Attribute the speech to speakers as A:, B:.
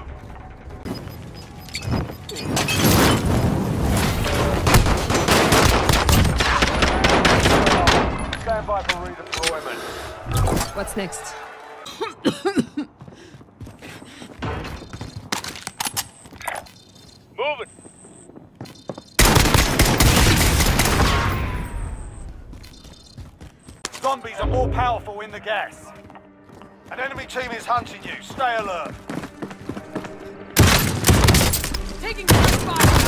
A: go. Stand by for redeployment.
B: What's next?
A: Moving. Zombies are more powerful in the gas. An enemy team is hunting you. Stay alert.
B: Taking fire.